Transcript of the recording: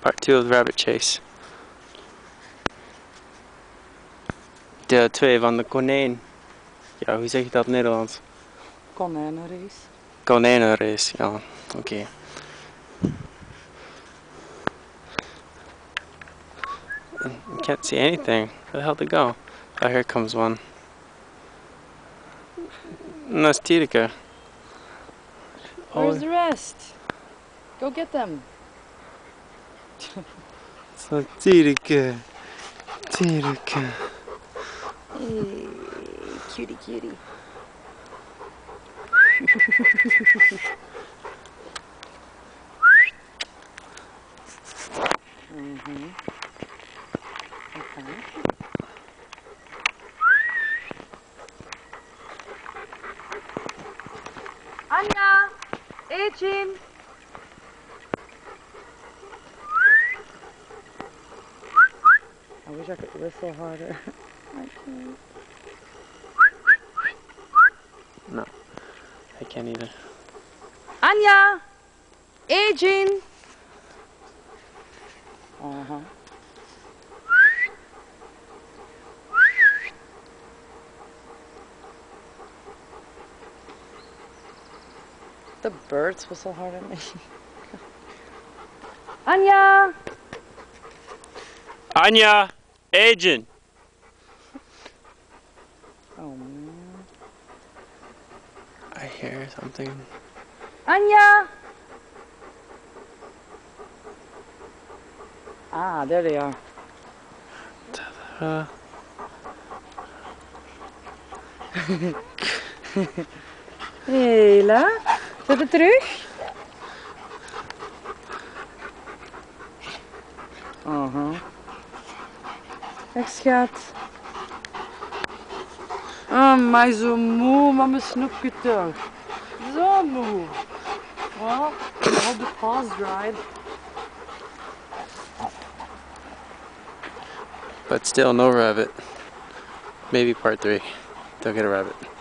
Part 2 of the rabbit chase. Deel 2 van de konijn. Ja, hoe zeg je dat in het Nederlands? Konijnenrace. Konijnenrace, ja. Oké. I can't see anything. Where the hell did it go? Oh, here comes one. And that's Tireke. Where's the rest? Go get them. So Tireke. Tireke. Hey, cutie cutie. Okay. Anja! Ejin! I wish I could whistle harder. I can't. No, I can't either. Anja! Ejin! Uh-huh. The birds whistle harder than me. Anja! Anja! Agent! Oh man. I hear something. Anja! Ah, there they are. Hela, zet het terug. Echt schat. Oh, maar zo moe, maar mijn snoepje toch. Zo moe. Well, I hope the paws dried. But still no rabbit. Maybe part 3. They'll get a rabbit.